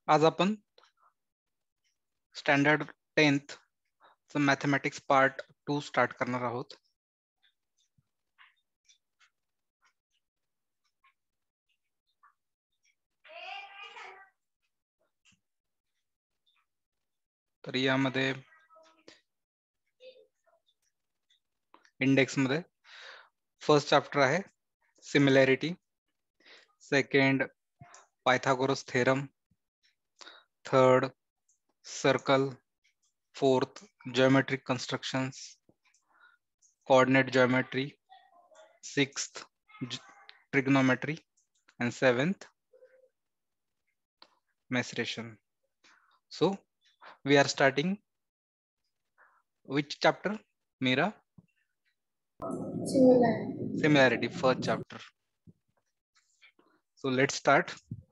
आज आपण standard 10th mathematics part 2 start करणार आहोत. तर यामध्ये इंडेक्स मध्ये फर्स्ट चॅप्टर आहे similarity, second Pythagoras theorem, third circle, fourth geometric constructions, coordinate geometry, sixth trigonometry and seventh mensuration. So we are starting which chapter, Meera? Similarity, first chapter. So let's start.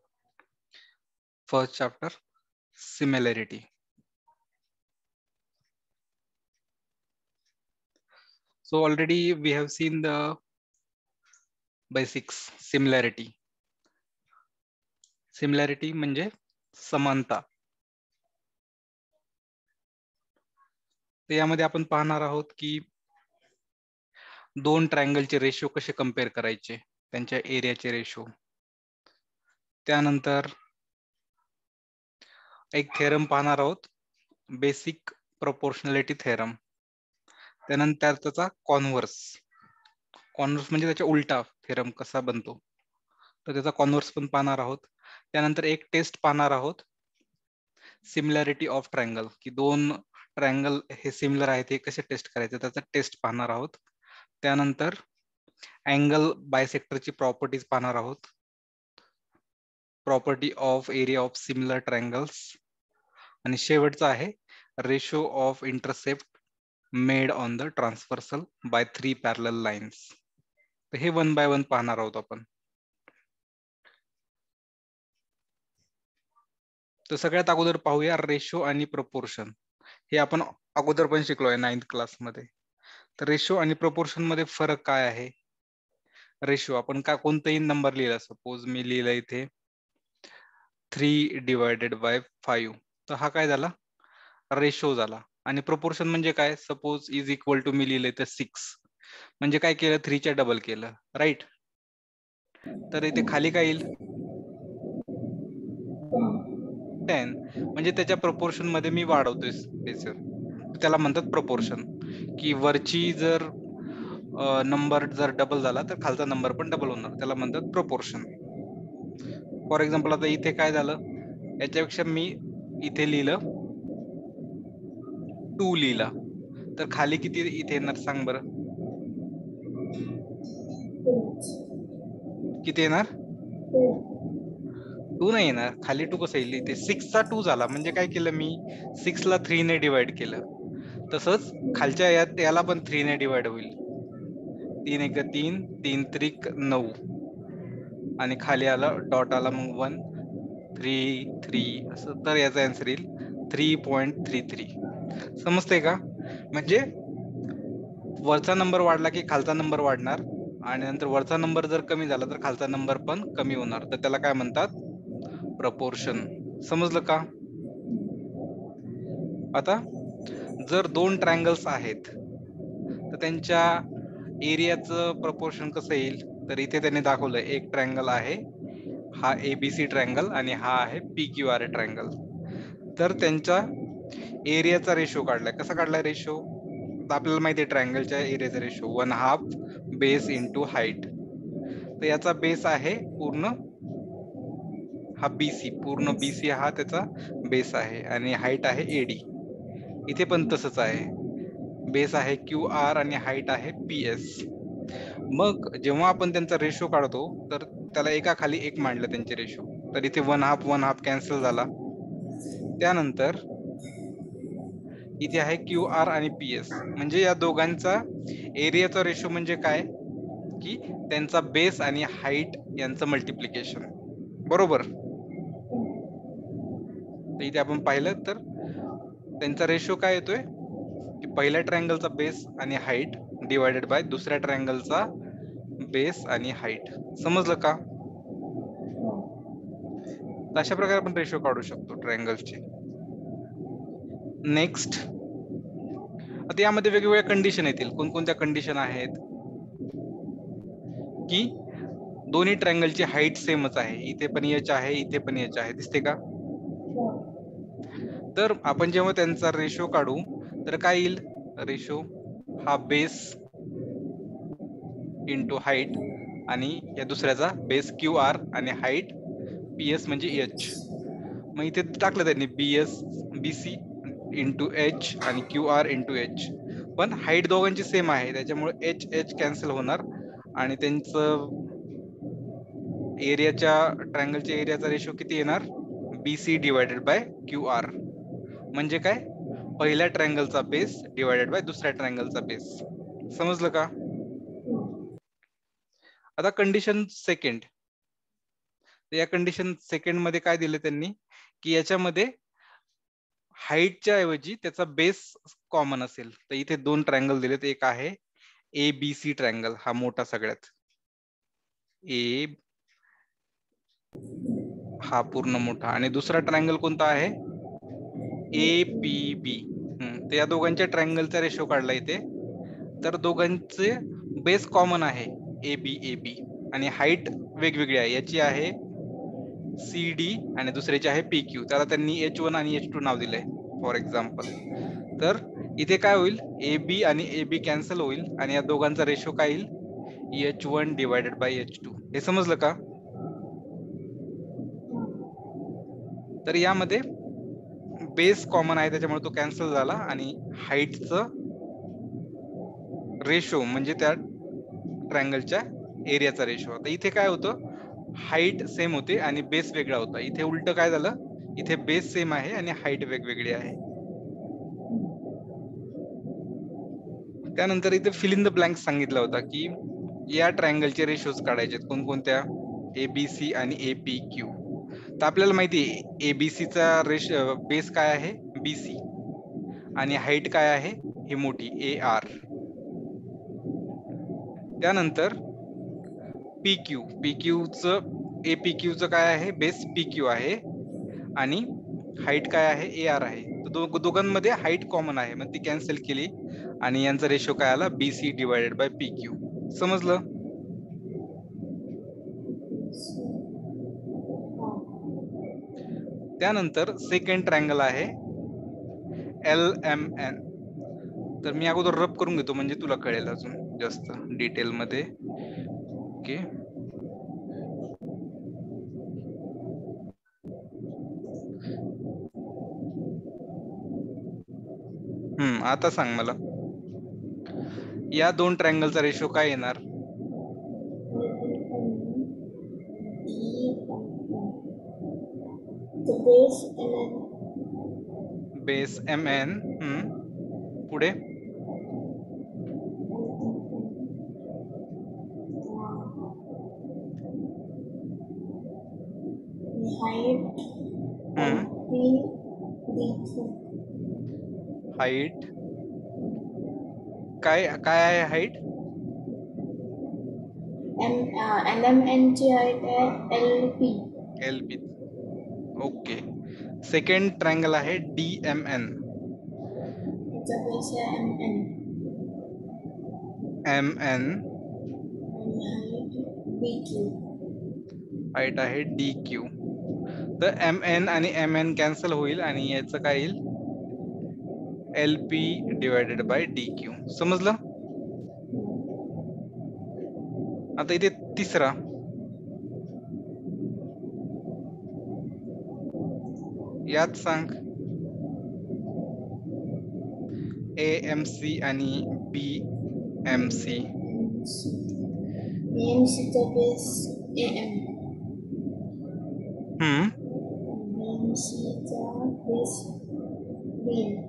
First chapter, similarity. So already we have seen the basics. Similarity. Similarity म्हणजे समानता. तर यामध्ये आपण पाहणार आहोत की दोन ट्रायंगलचे ratio कसे कंपेअर करायचे, त्यांच्या एरियाचे रेशो. त्यानंतर एक थेरम पाहणार आहोत, बेसिक प्रोपोर्शनॅलिटी थेरम. त्यानंतर त्याचा कॉन्व्हर्स. कॉन्व्हर्स म्हणजे त्याच्या उलटा थेरम कसा बनतो, तर त्याचा कॉन्व्हर्स पण पाहणार आहोत. त्यानंतर एक टेस्ट पाहणार आहोत, सिमिलॅरिटी ऑफ ट्रायंगल, की दोन ट्रायंगल हे सिमिलर आहेत हे कसे टेस्ट करायचे, त्याचा टेस्ट पाहणार आहोत. त्यानंतर अँगल बायसेक्टरची प्रॉपर्टीज पाहणार आहोत, property of area of similar triangles, आणि शेवटचा आहे ratio of intercept made on the transversal by 3 parallel lines. तर हे वन बाय वन पाहणार आहोत आपण. तर सगळ्यात अगोदर पाहूया रेशो आणि प्रपोर्शन. हे आपण अगोदर पण शिकलोय 9th क्लास मध्ये. तर रेशो आणि प्रपोर्शन मध्ये फरक काय आहे? रेशो आपण का कोणताही नंबर लिहिला, सपोज मी लिहिला इथे 3/5, तर हा काय झाला? रेशो झाला. आणि प्रपोर्शन म्हणजे काय? सपोज इज इक्वल टू मी लिहिलंय तर 6, म्हणजे काय केलं? 3 च्या डबल केलं, राईट? तर इथे खाली काय येईल? 10, म्हणजे त्याच्या प्रपोर्शन मध्ये मी वाढवतोय स्पेस. त्याला म्हणतात प्रपोर्शन, की वरची जर नंबर जर डबल झाला तर खालचा नंबर पण डबल होणार, त्याला म्हणतात प्रपोर्शन. फॉर एक्झाम्पल आता इथे काय झालं, याच्यापेक्षा मी इथे लिहिलं 2 लिहिला, तर खाली किती इथे येणार सांग बरं? किती येणार? 2 नाही येणार. खाली 2 कसं येईल? इथे 6 चा 2 झाला, म्हणजे काय केलं मी? 6 ला 3 ने डिवाइड केलं. तसंच खालच्या याला पण 3 ने डिवाइड होईल. 3 एक 3, 3 त्रिक 9, आणि खाली आला डॉट आला मग 1 3 3 असं. तर याचा आन्सर येईल 3.33. समजतंय का? म्हणजे वरचा नंबर वाढला की खालचा नंबर वाढणार, आणि नंतर वरचा नंबर जर कमी झाला तर खालचा नंबर पण कमी होणार. तर त्याला काय म्हणतात? प्रपोर्शन. समजलं का? आता जर दोन ट्रायंगल्स आहेत तर त्यांच्या एरियाचं प्रपोर्शन कसं येईल? तर इथे त्यांनी दाखवलंय, एक ट्रायंगल आहे हा एबीसी ट्रायंगल आणि हा आहे पीक्यूआर ट्रायंगल. तर त्यांच्या एरियाचा रेशो काढलाय. कसा काढलाय रेशो? तर आपल्याला माहिती आहे ट्रायंगलच्या एरियाचा रेशो 1/2 बेस इंटू हाईट. तर याचा बेस आहे पूर्ण हा बीसी, पूर्ण बीसी हा त्याचा बेस आहे, आणि हाईट आहे एडी. इथे पण तसंच आहे, बेस आहे क्यू आर आणि हाईट आहे पी एस. मग जेव्हा आपण त्यांचा रेशो काढतो तर त्याला एका खाली एक मांडलं त्यांचे रेशो, तर इथे 1/2 कॅन्सल झाला. त्यानंतर इथे आहे क्यू आर आणि पी एस, म्हणजे या दोघांचा एरियाचा रेशो म्हणजे काय? की त्यांचा बेस आणि हाईट यांचं मल्टिप्लिकेशन, बरोबर? तर इथे आपण पाहिलं तर त्यांचा रेशो काय येतोय, की पहिल्या ट्रायंगलचा बेस आणि हाईट डिवायडेड बाय दुसऱ्या ट्रायंगलचा बेस आणि हाईट. समजलं का? तर अशा प्रकारे आपण रेशो काढू शकतो ट्रायंगलचे. नेक्स्ट, आता यामध्ये वेगवेगळ्या कंडिशन येतील. कोणकोणत्या कंडिशन आहेत की दोन्ही ट्रायंगलची हाईट सेमच आहे, इथे पण एच आहे, इथे पण एच आहे, दिसते का? तर आपण जेव्हा त्यांचा रेशो काढू तर काय येईल? रेशो हा बेस इंटू हाईट आणि या दुसऱ्याचा बेस क्यू आर आणि हाईट पीएस म्हणजे एच. मग इथे टाकलं त्यांनी बीसी इंटू एच आणि क्यू आर इंटू एच, पण हाईट दोघांची सेम आहे त्याच्यामुळे एच एच कॅन्सल होणार आणि त्यांचं एरियाच्या ट्रायंगलच्या एरियाचा रेशो किती येणार? BC divided by Q R. म्हणजे काय? पहिल्या ट्रायंगलचा बेस डिवायडेड बाय दुसऱ्या ट्रायंगलचा बेस. समजलं का? आता कंडिशन सेकंड, या कंडिशन सेकंड मध्ये काय दिलं त्यांनी की याच्यामध्ये हाईटच्या ऐवजी त्याचा बेस कॉमन असेल. तर इथे दोन ट्रायंगल दिलेत, एक आहे ए बी सी ट्रायंगल, हा मोठा सगळ्यात, ए हा पूर्ण मोठा, आणि दुसरा ट्रायंगल कोणता आहे? A P B. तर या दोघांच्या ट्रायंगलचा रेशो काढला इथे, तर दोघांचे बेस कॉमन आहे ए बी आणि हाईट वेगवेगळी आहे. याची आहे सी डी आणि दुसऱ्याची आहे पी क्यू. त्याला त्यांनी H1 आणि H2 नाव दिलंय फॉर एक्झाम्पल. तर इथे काय होईल? ए बी आणि ए बी कॅन्सल होईल आणि या दोघांचा रेशो काय येईल? H1 divided by H2. हे समजलं का? तर यामध्ये बेस कॉमन आहे त्याच्यामुळे तो कॅन्सल झाला आणि हाईटचं रेशो म्हणजे त्या ट्रायंगलच्या एरियाचा रेशो. आता इथे काय होतं? हाईट सेम होते आणि बेस वेगळा होता. इथे उलट काय झालं? इथे बेस सेम आहे आणि हाईट वेगवेगळी आहे. त्यानंतर इथे फिल इन द ब्लँक सांगितला होता की या ट्रायंगलचे रेशोज काढायचे कोणकोणत्या? एबीसी आणि एपी क्यू. तर आपल्याला माहिती आहे एबीसीचा बेस काय आहे? बीसी, आणि हाईट काय आहे? ही मोठी ए आर. त्यानंतर पीक्यू, पीक्यूचं एपीक्यूचं काय आहे? बेस पीक्यू आहे आणि हाईट काय आहे? ए आर आहे. तर दोघांमध्ये हाईट कॉमन आहे, मग ती कॅन्सल केली आणि यांचा रेशो काय आला? BC divided by PQ. समजलं? त्यानंतर सेकंड ट्रायंगल आहे LMN. तर मी अगोदर रब करून घेतो म्हणजे तुला कळेल अजून जास्त डिटेल मध्ये. ओके, आता सांग मला, या दोन ट्रायंगलचा रेशो काय येणार? Base MN. पुढे हाईट काय काय आहे? हाईट LMN ची हाईट आहे LP. ओके. सेकंड ट्रायंगल आहे DMN. त्याचा बेस आहे MN BQ. हाईट आहे DQ. तर MN आणि MN कॅन्सल होईल आणि याचं काय येईल? LP divided by DQ. समजलं? आता इथे तिसरा, यात सांग, AMC आणि BMC. BMC चा बेस AM. BMC चा बेस BM.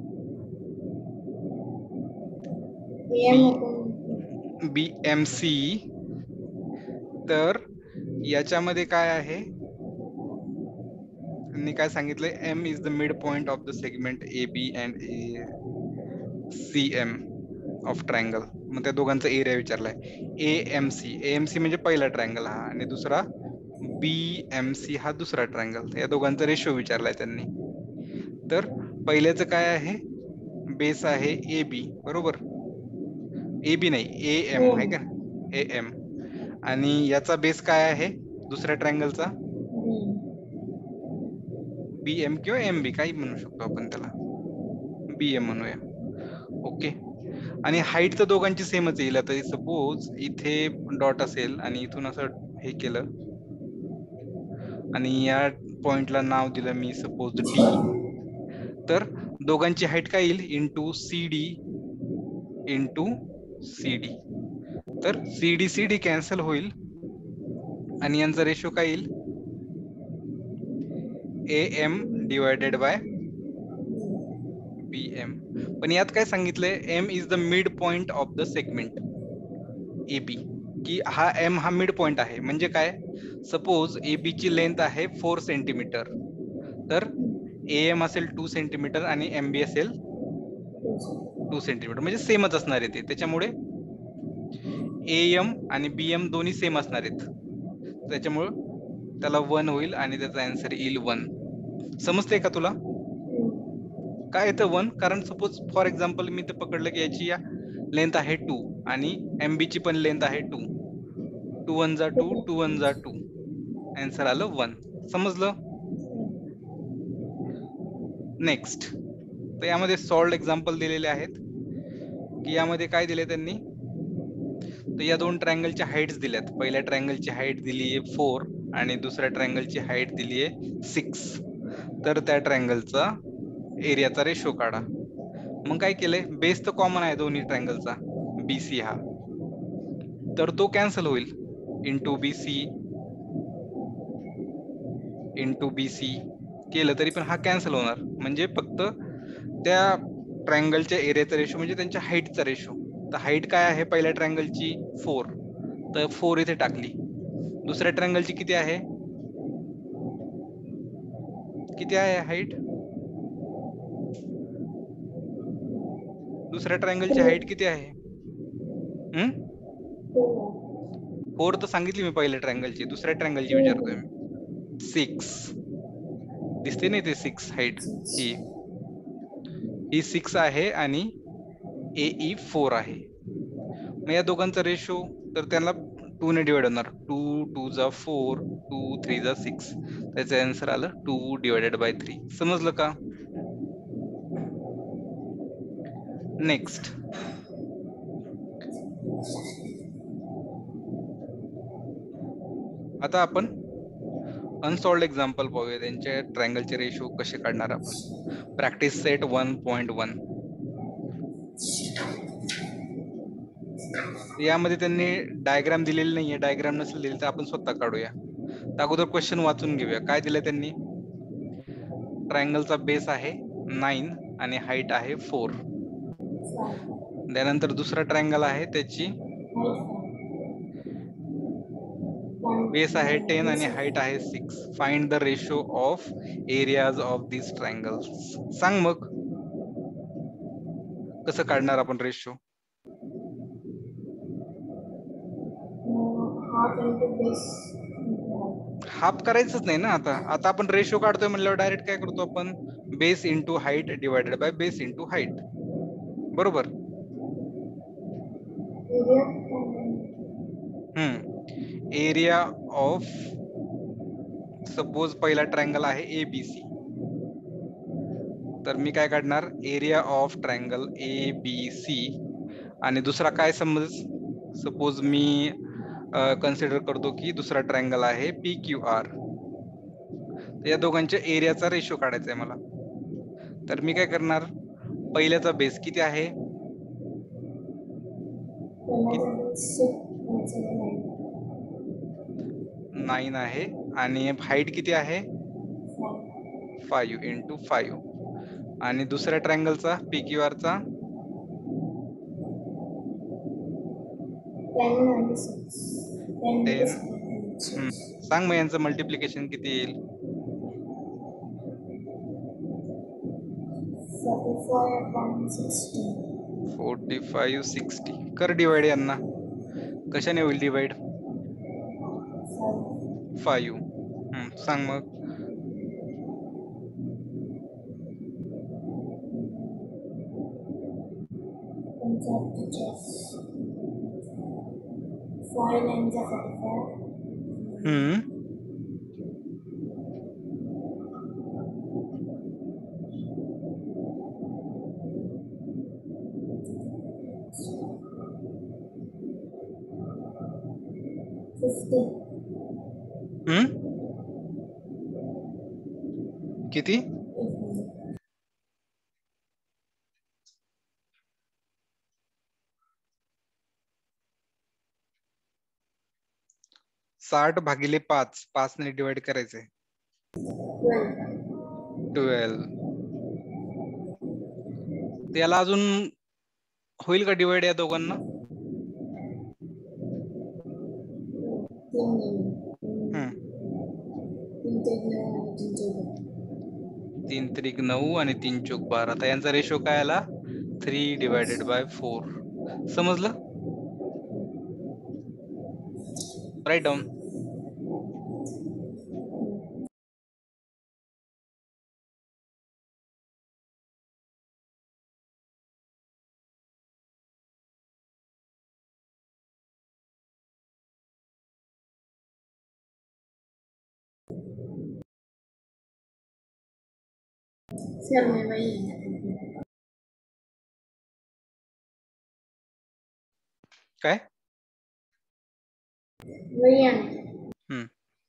BMC. तर याच्यामध्ये काय आहे? मी काय सांगितलंय? M is the midpoint of the segment AB and CM of triangle. मग त्या दोघांचा एरिया विचारलाय. AMC म्हणजे पहिला ट्रायंगल हा, आणि दुसरा BMC हा दुसरा ट्रायंगल. या दोघांचा रेशो विचारलाय त्यांनी. तर पहिल्याचं काय आहे, बेस आहे AB बरोबर, AB नाही AM आहे का, AM. आणि याचा बेस काय आहे दुसऱ्या ट्रायंगलचा, BM किंवा MB काही म्हणू शकतो आपण त्याला, BM म्हणूया. ओके. आणि हाईट तर दोघांची सेमच येईल. आता सपोज इथे डॉट असेल आणि इथून असं हे केलं आणि या पॉइंटला नाव दिलं मी सपोज D, तर दोघांची हाईट काय येईल, इंटू CD इंटू CD. तर CD CD कॅन्सल होईल आणि यांचा रेशो काय येईल, AM डिवायडेड बाय BM. पण यात काय सांगितलंय, M is the midpoint of the segment AB, की हा M हा मिड पॉइंट आहे. म्हणजे काय, सपोज AB ची लेंथ आहे 4 सेंटीमीटर, तर AM असेल 2 सेंटीमीटर आणि MB असेल 2 सेंटीमीटर, म्हणजे सेमच असणार आहे ते. त्याच्यामुळे AM आणि BM दोन्ही सेम असणार आहेत, त्याच्यामुळे त्याला 1 होईल आणि त्याचा आन्सर येईल 1. समजते का तुला काय येतं 1? कारण सपोज फॉर एक्झाम्पल मी ते पकडलं की याची लेंथ आहे 2 आणि MB ची पण लेंथ आहे 2, 2 1 जा 2, 2 1 जा 2, आन्सर आलं 1. समजलं? नेक्स्ट, तर यामध्ये सॉल्व्ड एक्झाम्पल दिलेले आहेत की यामध्ये काय दिले त्यांनी, तर या दोन ट्रायंगलच्या हाईट्स दिल्यात. पहिल्या ट्रायंगलची हाईट दिली आहे 4 आणि दुसऱ्या ट्रायंगलची हाईट दिली आहे 6. तर त्या ट्रायंगलचा एरियाचा रेशो काढा. मग काय केलंय, बेस तर कॉमन आहे दोन्ही ट्रायंगलचा BC हा, तर तो कॅन्सल होईल, इंटू BC केलं तरी पण हा कॅन्सल होणार. म्हणजे फक्त त्या ट्रायंगलच्या एरियाचा रेशो म्हणजे त्यांच्या हाईटचा रेशो. तर हाईट काय आहे पहिल्या ट्रायंगलची 4, तर 4 इथे टाकली. दुसऱ्या ट्रायंगलची किती आहे, किती आहे हाईट, दुसऱ्या ट्रायंगलची हाईट किती आहे, 4 तर सांगितली मी पहिल्या ट्रायंगलची. दुसऱ्या ट्रायंगलची विचारतोय मी. 6 दिसते नाही ते 6 हाईट, ही 6 आहे आणि AE 4 आहे. मग या दोघांचा रेशो, तर त्यांना 2 ने डिवाइड होणार, 2 2 जा 4, 2 3 जा 6, त्याचं आन्सर आलं 2 डिवायडेड बाय 3. समजलं का? नेक्स्ट, आता आपण अनसॉल्व्ड एक्झाम्पल पाहूया, त्यांच्या ट्रायंगलचे रेशो कसे काढणार आपण. Practice set 1.1. यामध्ये त्यांनी डायग्राम दिलेली नाहीये, डायग्राम नसेल दिली तर आपण स्वतः काढूया. तर अगोदर क्वेश्चन वाचून घेऊया. काय दिलं त्यांनी, ट्रायंगलचा बेस आहे 9 आणि हाईट आहे 4. त्यानंतर दुसरा ट्रायंगल आहे, त्याची बेस आहे 10 आणि हाईट आहे 6. Find the ratio of areas of this triangles. सांग मग कसं काढणार आपण रेशो. हाफ करायचंच नाही ना. आता आपण रेशो काढतोय म्हणल्यावर डायरेक्ट काय करतो आपण, base into height divided by base into height, बरोबर. एरिया ऑफ, सपोज पहिला ट्रायंगल आहे ABC, तर मी काय काढणार, एरिया ऑफ ट्रायंगल ABC. आणि दुसरा काय समज, सपोज मी कन्सिडर करतो की दुसरा ट्रायंगल आहे PQR, तर या दोघांच्या एरियाचा रेशो काढायचा आहे मला. तर मी काय करणार, पहिल्याचा बेस किती आहे, 9 आहे आणि हाईट किती आहे 5 इंटू 5. आणि दुसऱ्या ट्रायंगलचा PQR चा 10. सांग मग यांचं मल्टिप्लिकेशन किती येईल, 45 60. कर डिवाइड, यांना कशाने होईल डिवाइड, 5. सांग मग. Punjab teachers. 5 9s are 44. हम्म 50. हम्म किती? 60 भागिले 5 ने डिवाइड करायचे. 12. 12. त्याला अजून होईल का डिवाइड या दोघांना? 3 हम्म 3 त्रिक 9 आणि 3 चोक 12. आता यांचा रेशो काय आला? 3 डिवायडेड बाय 4. समजलं? Right down. Sir में वही है. काय? वही है. हम्म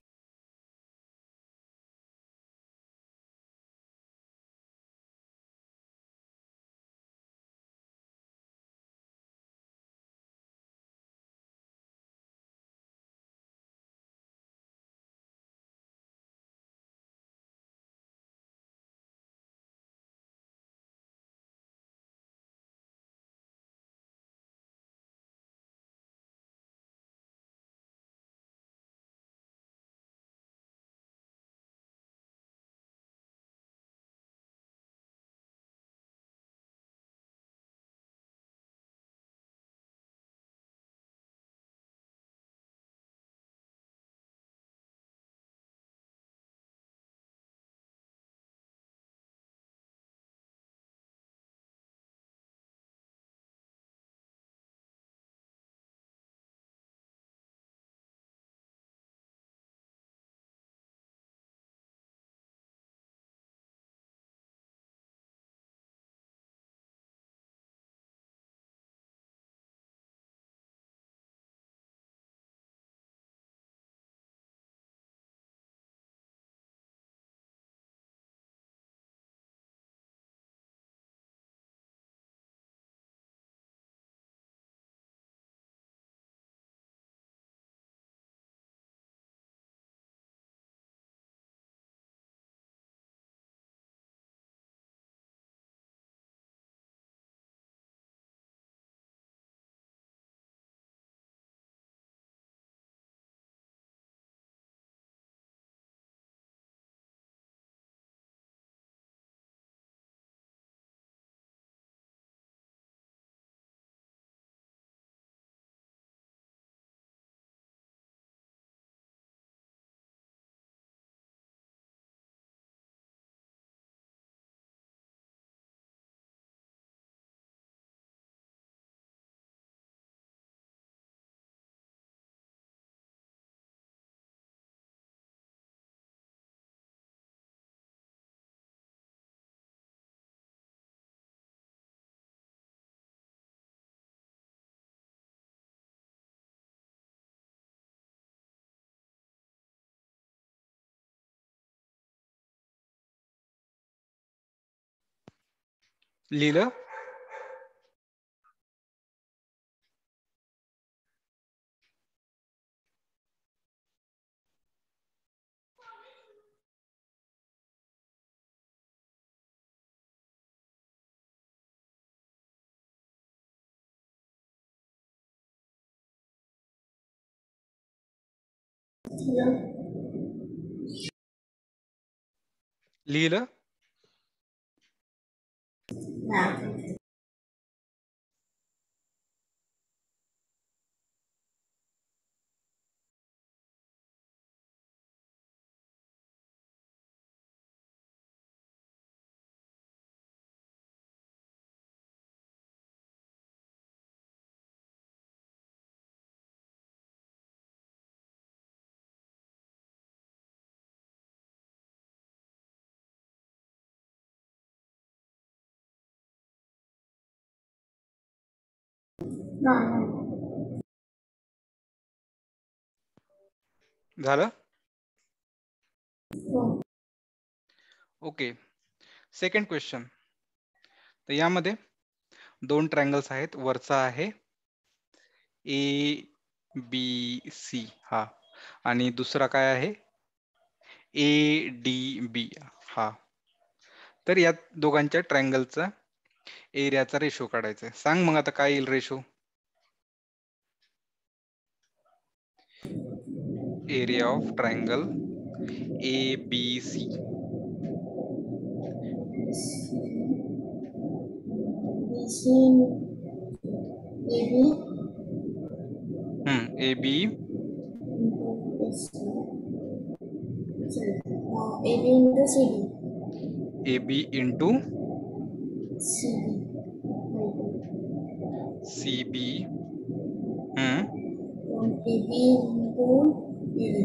लिहिलं? Hello. लिहिलं? Nah. No. झालं? No. ओके. Second question. तर यामध्ये दोन ट्रायंगल्स आहेत. वरचा आहे ABC हा, आणि दुसरा काय आहे ADB हा. तर या दोघांच्या ट्रायंगलचा एरियाचा रेशो काढायचा आहे. सांग मग आता काय येईल ratio? Area of triangle ABC. BC AB AB into SC. Sorry. AB into CD. AB into CD. CB. AB into AD.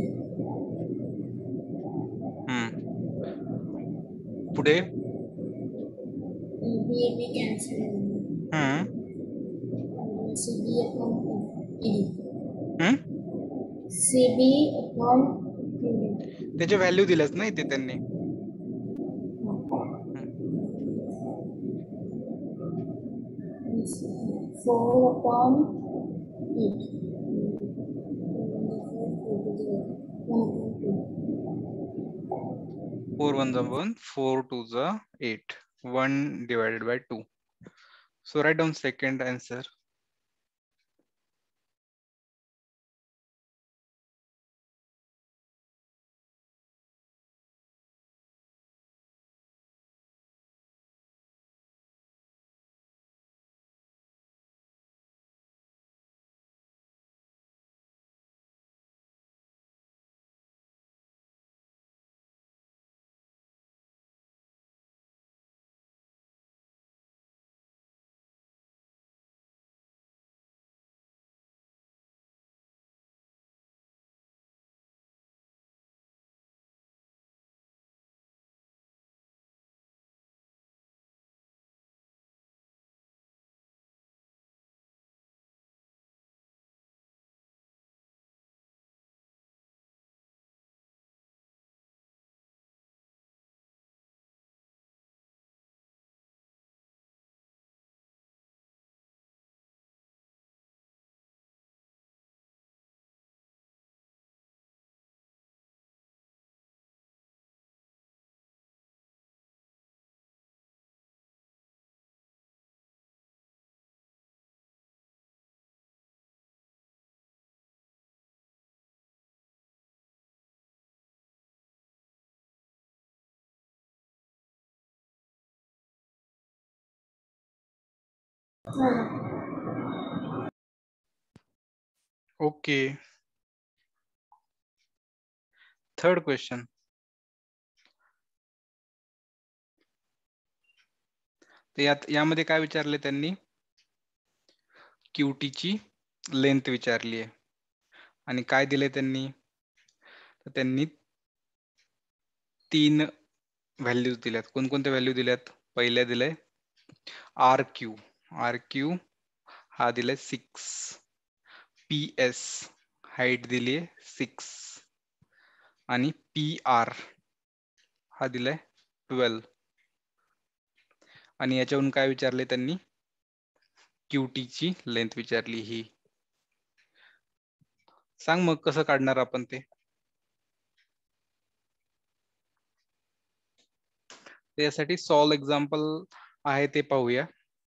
पुढे AB cancel. CB upon AD. CB upon AD. त्याच्या व्हॅल्यू दिल्याच नाही ते त्यांनी. हम्म. 4 upon 8. 4 1 जा 1, 4 2 जा 8, 1 divided by 2. So write down second answer. Okay. Third question. तर यामध्ये काय विचारले त्यांनी? QT ची लेंथ विचारली आहे. आणि काय दिले त्यांनी? तर त्यांनी 3 व्हॅल्यूज दिल्यात. कोणकोणत्या व्हॅल्यू दिल्यात? पहिल्या दिलंय RQ. RQ हा दिलाय 6. PS हाईट दिली आहे 6. आणि PR हा दिलाय 12. आणि याच्यावरून काय विचारले त्यांनी? QT ची लेंथ विचारली ही. सांग मग कसं काढणार आपण ते? त्यासाठी सॉल्व एक्झाम्पल आहे ते पाहूया.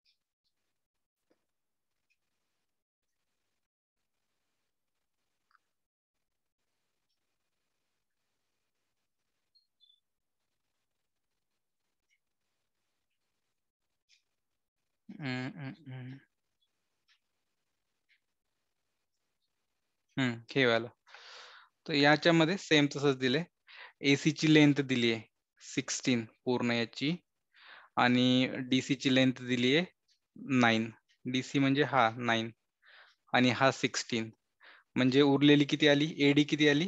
हे वाला. तर याच्यामध्ये सेम तसंच दिलंय. AC ची लेंथ दिली आहे 16 पूर्ण याची, आणि DC ची लेंथ दिली आहे 9. DC म्हणजे हा 9 आणि हा 16. म्हणजे उरलेली किती आली? AD किती आली?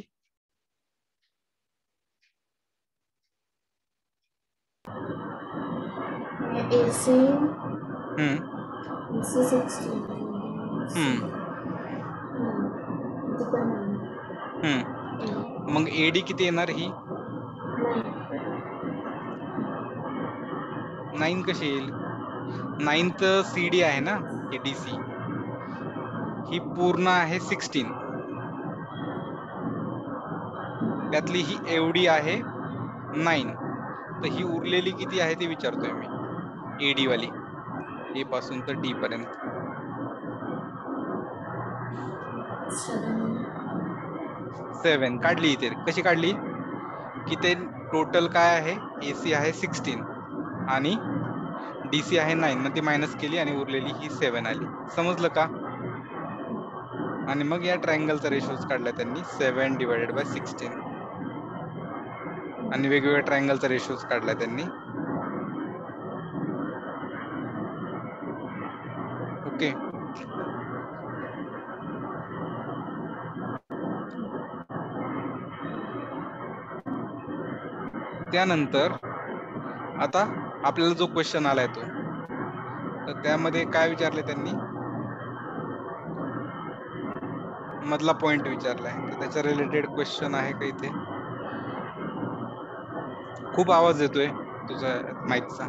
AC हम्म AC 16. इथे पण नाही. मग एडी किती येणार ही? 9 कशी येईल? 9 तर सीडी आहे ना, ही डीसी ही पूर्ण आहे 16. त्यातली ही एवढी आहे 9. तर ही उरलेली किती आहे ते विचारतोय मी. एडी वाली ए पासून तर डी पर्यंत. 7 काढली इथे. कशी काढली? की ते टोटल काय आहे? एसी आहे 16 आणि डीसी आहे 9. मग ती मायनस केली आणि उरलेली ही 7 आली. समजलं का? आणि मग या ट्रायंगलचा रेशोज काढला त्यांनी 7/16 आणि वेगवेगळ्या ट्रायंगलचा रेशोज काढला त्यांनी. ओके. त्यानंतर आता आपल्याला जो क्वेश्चन आलाय तो, तर त्यामध्ये काय विचारले त्यांनी? मधला पॉइंट विचारलाय. तर त्याच्या रिलेटेड क्वेश्चन आहे का इथे? खूप आवाज येतोय तुझा माईकचा.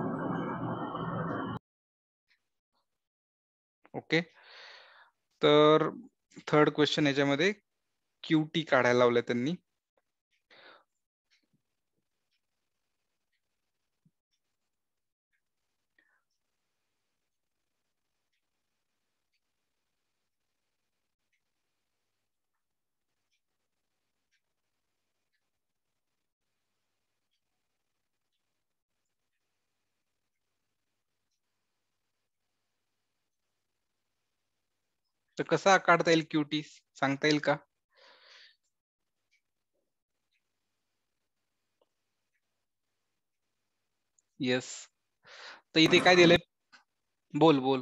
ओके. तर थर्ड क्वेश्चन याच्यामध्ये क्यूटी काढायला लावलंय त्यांनी. तर कसा काढता येईल क्यूटी सांगता येईल का? येस. तर इथे काय दिलंय? बोल बोल.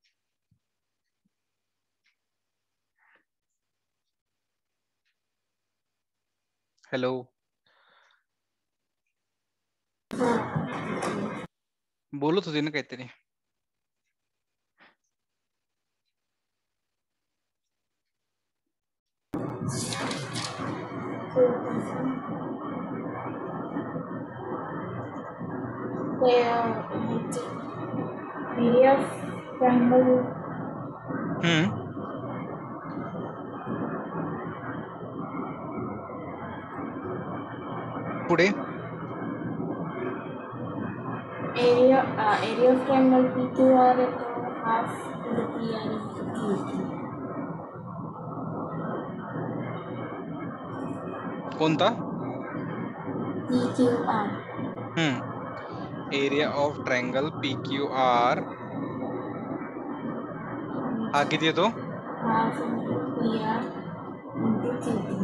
हॅलो. बोलत होती ना काहीतरी. एरिया ऑफ ट्रायंगल पुढे area of triangle PQR half into PR into QT. कोणता? PQR. Area of triangle PQR हा किती येतो? Half into PR into QT.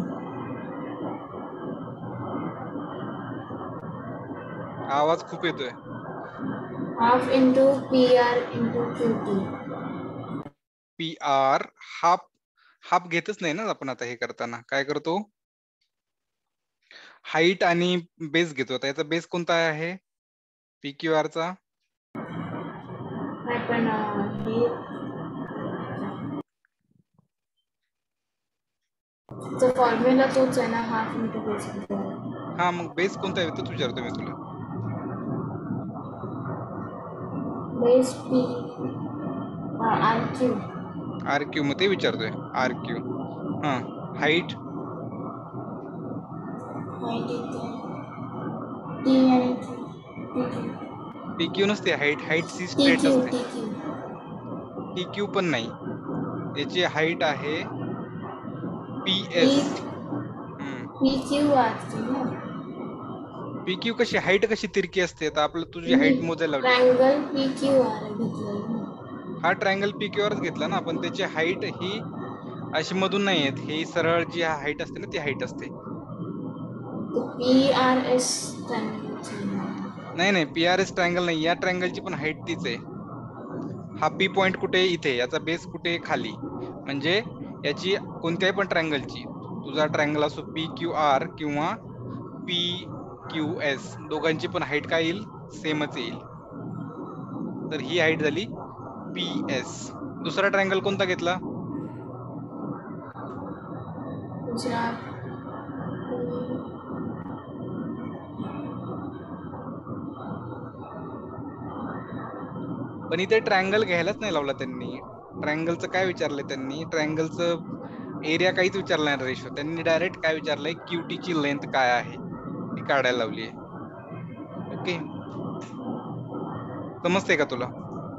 आवाज खूप येतोय. Half into PR into QT. PR half घेतच नाही ना आपण आता हे करताना. काय करतो? हाईट आणि बेस घेतो. आता याचा बेस कोणता आहे PQR चा? पण हे फॉर्म्युला तोच आहे ना, हाफ इंटू बेस. हा, मग बेस कोणता आहे तोच विचारतो मी तुला. Base P RQ. RQ मग ते विचारतोय. RQ. हा, हाईट T आणि PQ नसते. हाईट सी स्ट्रेट असते. TQ पण नाही. याची हाईट आहे PS. PQ कशी हाईट कशी तिरकी असते? तर आपलं तुझी हाईट मोजायला लावली. ट्रायंगल PQR घेतलं. हा ट्रायंगल PQRच घेतला ना आपण. त्याची हाईट ही अशी मधून नाही येत. ही सरळ जी हाईट असते ना ती हाईट असते. PRS नाही PRS ट्रायंगल नाही. या ट्रायंगलची पण हाईट तीच आहे. हा P पॉइंट कुठे? इथे. याचा बेस कुठे? खाली. म्हणजे याची कोणत्याही पण ट्रायंगलची, तुझा ट्रायंगल असो PQR किंवा PQS, दोघांची पण हाईट काय येईल? सेमच येईल. तर ही हाईट झाली PS. दुसरा ट्रायंगल कोणता घेतला? दुसरा पण इथे ट्रायंगल घ्यायलाच नाही लावला त्यांनी. ट्रायंगलचं काय विचारलंय त्यांनी? ट्रायंगलचं एरिया काहीच विचारलं नाही रेशो. त्यांनी डायरेक्ट काय विचारलंय, QT ची लेंथ काय आहे ती काढायला लावली आहे. ओके, समजते का तुला?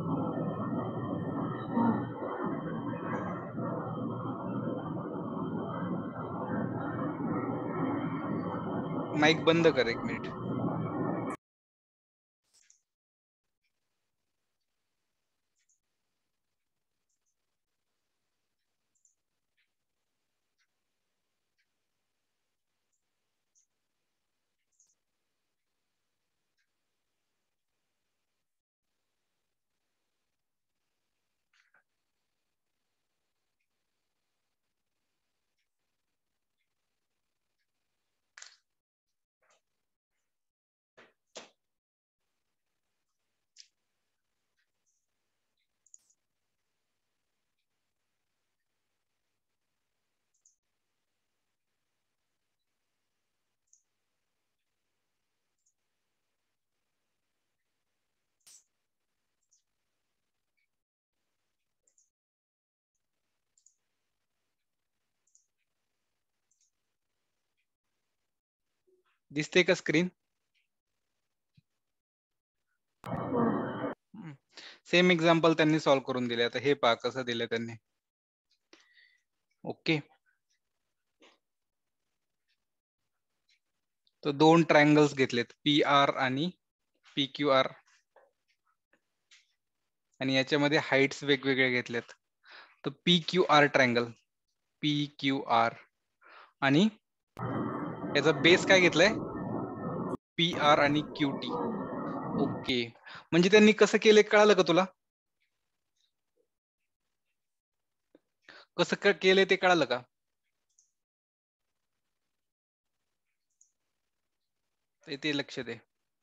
माईक बंद कर 1 मिनिट. दिसते का स्क्रीन? सेम एक्झाम्पल त्यांनी सॉल्व्ह करून दिले. आता हे पहा कसं दिलं त्यांनी. ओके, तर 2 ट्रायंगल्स घेतलेत, PR आणि PQR, आणि याच्यामध्ये हाईट्स वेगवेगळे घेतलेत. तर PQR ट्रायंगल, PQR, आणि याचा बेस काय घेतलाय? PR आणि QT. ओके, म्हणजे त्यांनी कसं केलंय कळालं का तुला? कसं केलंय ते कळालं का? ते लक्ष दे.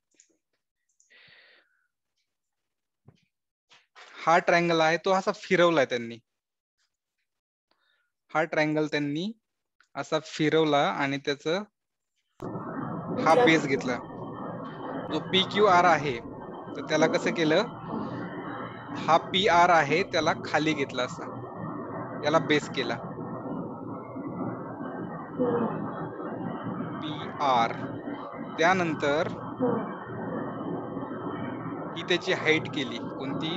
हा ट्रायंगल आहे तो असा फिरवलाय त्यांनी. हा ट्रायंगल त्यांनी असा फिरवला आणि त्याचं हा बेस घेतला. जो PQR आहे तर त्याला कसं केलं, हा PR आहे त्याला खाली घेतला, असा याला बेस केला. PR, त्यानंतर ही त्याची हाईट केली, कोणती?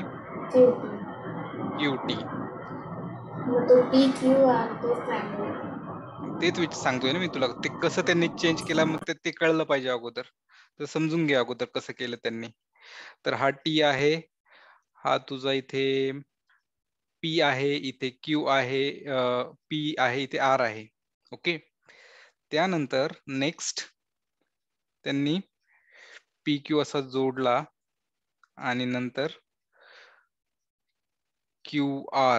QT. तो PQR तो ट्रायंगल. तेच सांगतोय ना मी तुला, ते कसं त्यांनी चेंज केला, मग ते कळलं पाहिजे अगोदर. तर समजून घे अगोदर कसं केलं त्यांनी. तर हा T आहे, हा तुझा इथे P आहे, इथे Q आहे, P आहे, इथे R आहे. ओके, त्यानंतर नेक्स्ट त्यांनी PQ असा जोडला आणि नंतर QR,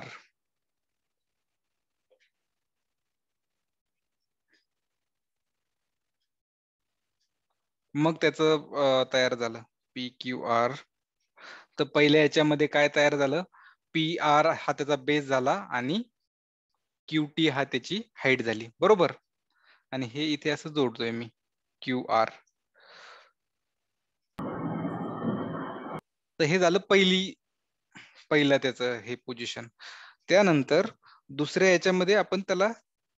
मग त्याचं तयार झालं PQR. तर पहिल्या याच्यामध्ये काय तयार झालं, PR हा त्याचा बेस झाला आणि QT हा त्याची हाईट झाली, बरोबर. आणि हे इथे असं जोडतोय मी QR. तर हे झालं पहिलं त्याचं हे पोझिशन. त्यानंतर दुसऱ्या याच्यामध्ये आपण त्याला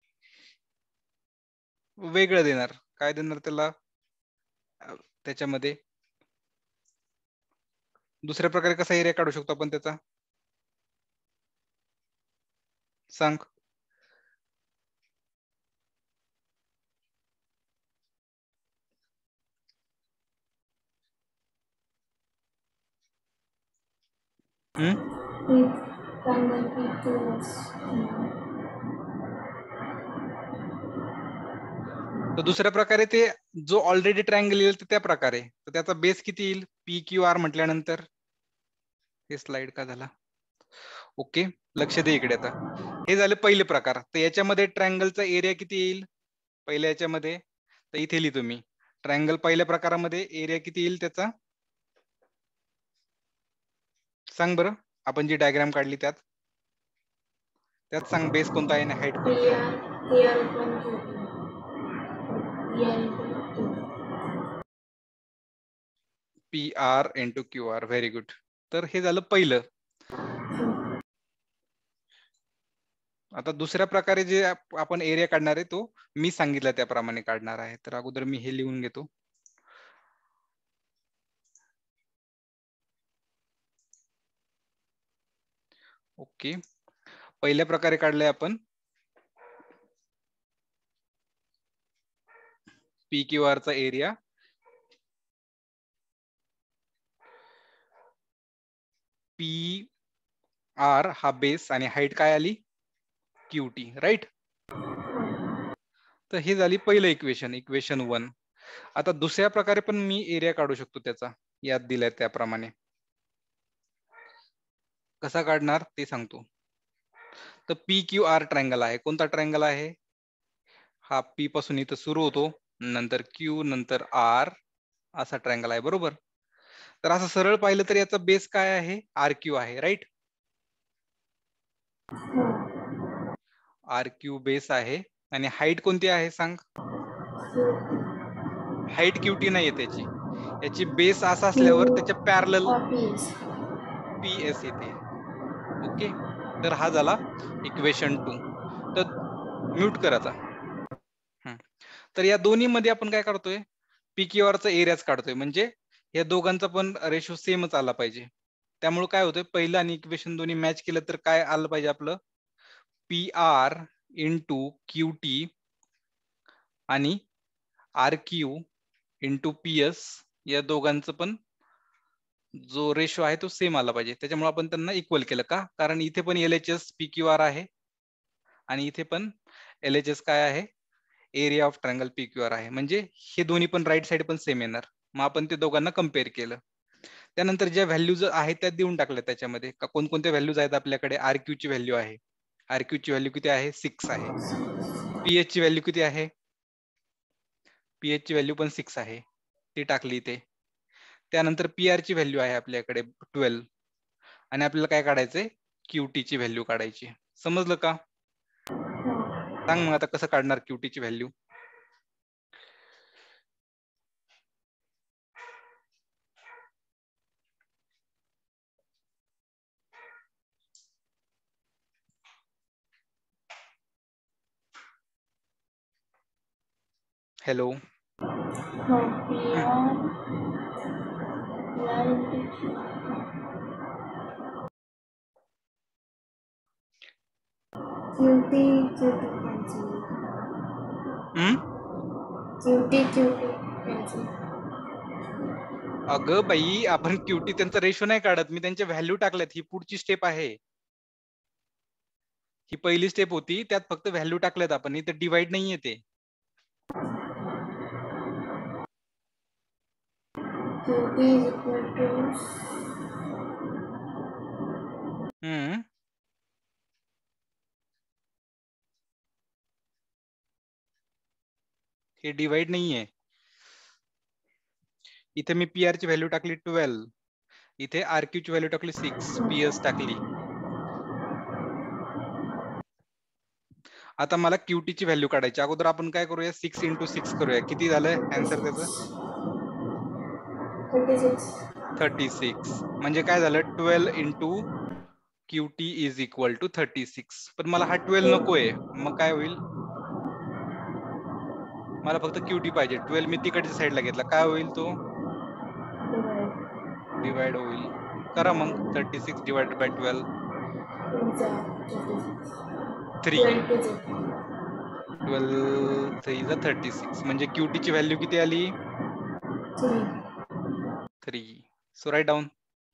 वेगळं देणार. काय देणार त्याला? त्याच्यामध्ये दुसऱ्या प्रकारे कसा एरिया काढू शकतो आपण त्याचा, सांग? तर दुसऱ्या प्रकारे ते जो ऑलरेडी ट्रायंगल येईल त्या प्रकारे, तर त्याचा बेस किती येईल PQR म्हटल्यानंतर? हे स्लाइड का झाला? ओके, लक्ष दे इकडे. आता हे झाले पहिले प्रकार. तर याच्यामध्ये ट्रायंगलचा एरिया किती येईल पहिल्या याच्यामध्ये? तर इथे लिहितो मी, ट्रायंगल पहिल्या प्रकारामध्ये एरिया किती येईल त्याचा, सांग बरं. आपण जी डायग्राम काढली त्यात त्यात सांग बेस कोणता आहे आणि हाईट पी कोणती आहे. आर पी आर पण P R P R into Q R. Very good. तर हे झालं पहिलं. आता दुसऱ्या प्रकारे जे आपण एरिया काढणार आहे तो मी सांगितलं त्याप्रमाणे काढणार आहे. तर अगोदर मी हे लिहून घेतो. ओके, पहिल्या प्रकारे काढलंय आपण पी क्यू आर चा एरिया. पी आर हा बेस आणि हाईट काय आली क्यूटी, राईट. तर ही झाली पहिलं इक्वेशन, इक्वेशन 1. आता दुसऱ्या प्रकारे पण मी एरिया काढू शकतो त्याचा, यात दिलाय त्याप्रमाणे. कसा काढणार ते सांगतो. तर पी क्यू आर ट्रायंगल आहे. कोणता ट्रायंगल आहे हा? पी पासून इथं सुरू होतो, नंतर क्यू, नंतर आर, असा ट्रायंगल आहे, बरोबर. तर असं सरळ पाहिलं तर याचा बेस काय आहे? आर क्यू आहे, राईट. आर क्यू बेस आहे आणि हाईट कोणती आहे सांग? हाईट क्यूटी नाहीये त्याची. याची बेस असा असल्यावर त्याच्या पॅरलल पी एस येते. ओके, तर हा झाला इक्वेशन 2. तर म्यूट करायचा. तर या दोन्ही मध्ये आपण काय करतोय? पी क्यू आर चा एरियाच काढतोय, म्हणजे या दोघांचा पण रेशो सेमच आला पाहिजे. त्यामुळे काय होतंय, पहिलं आणि इक्वेशन दोन्ही मॅच केलं तर काय आलं पाहिजे आपलं? P R into Q T आणि R Q into P S, या दोघांचं पण जो रेशो आहे तो सेम आला पाहिजे. त्याच्यामुळे आपण त्यांना इक्वल केलं का? कारण इथे पण L H S P Q R आहे आणि इथे पण एल एच एस काय आहे? Area of triangle P Q R आहे. म्हणजे हे दोन्ही पण राईट साइड पण सेम येणार. मग आपण ते दोघांना कम्पेअर केलं. त्यानंतर ज्या व्हॅल्यूज आहेत त्या देऊन टाकल्या त्याच्यामध्ये. कोणकोणत्या व्हॅल्यूज आहेत आपल्याकडे? आर क्यू ची व्हॅल्यू आहे. आर क्यू ची व्हॅल्यू किती आहे? 6 आहे. पी एच ची व्हॅल्यू किती आहे? पी एच ची व्हॅल्यू पण 6 आहे, ती टाकली इथे. त्यानंतर पी आर ची व्हॅल्यू आहे आपल्याकडे 12 आणि आपल्याला काय काढायचंय? क्यूटी ची व्हॅल्यू काढायची. समजलं का? सांग मग आता कसं काढणार क्यूटी ची value? Hello. QT QT pencil. अगं बाई, आपण क्यूटी त्यांचा रेशो नाही काढत, मी त्यांच्या व्हॅल्यू टाकल्यात. ही पुढची स्टेप आहे. ही पहिली स्टेप होती, त्यात फक्त व्हॅल्यू टाकल्यात आपण, इथे डिवाइड नाहीये ते. क्यूटी इज इक्वल टू हे डिवाइड नाहीये. इथे मी पी आर ची व्हॅल्यू टाकली 12, इथे आर क्यू ची व्हॅल्यू टाकली 6, पी एस टाकली. आता मला क्यूटी ची व्हॅल्यू काढायची. अगोदर आपण काय करूया? 6 इंटू 6 करूया. किती झालंय आन्सर त्याचं? 36. म्हणजे काय झालं? 12 into QT is equal to 36. पण मला हा 12 नकोय, मग काय होईल? मला फक्त क्यूटी पाहिजे. 12 मी तिकडच्या साईडला घेतला, काय होईल? तो डिवाइड होईल. करा मग. 36 डिवाइडेड बाय 12, 3. 12 3 is 36. म्हणजे क्यूटी ची व्हॅल्यू किती आली? 3. So write down.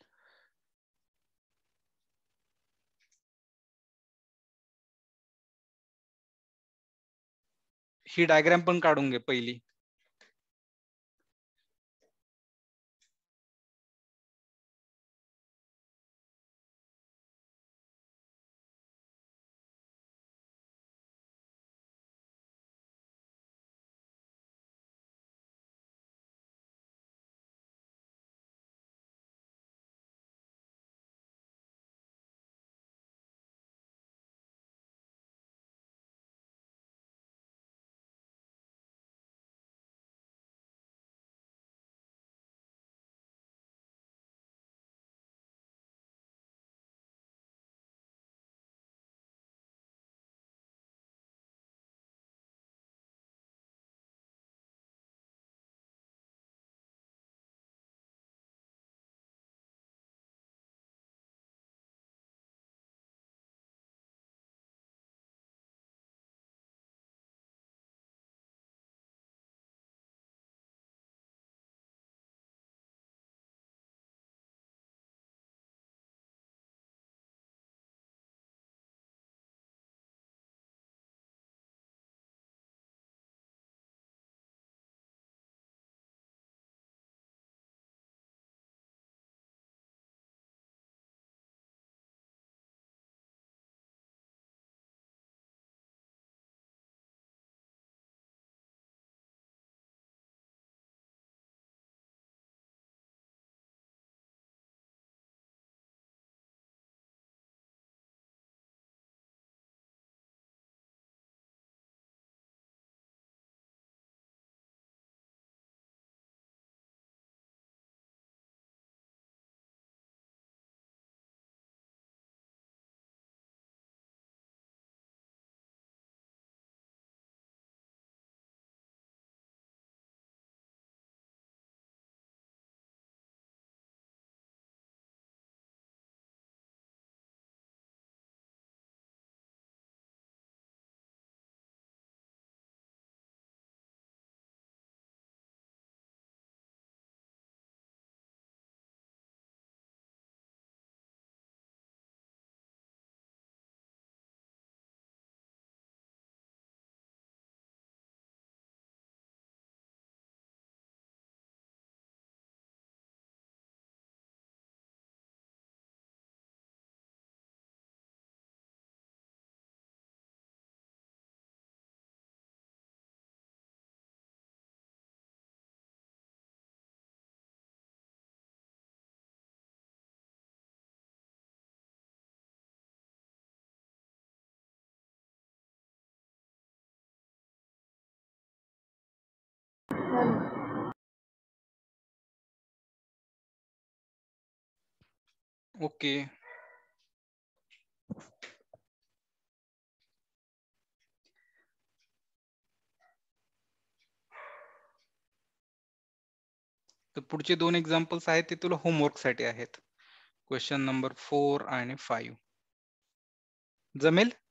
ही डायग्राम पण काढून घे पहिली. हो ना. ओके. तर पुढचे 2 एक्झाम्पल्स आहेत ते तुला होमवर्क साठी आहेत. क्वेश्चन नंबर 4 आणि 5. जमेल?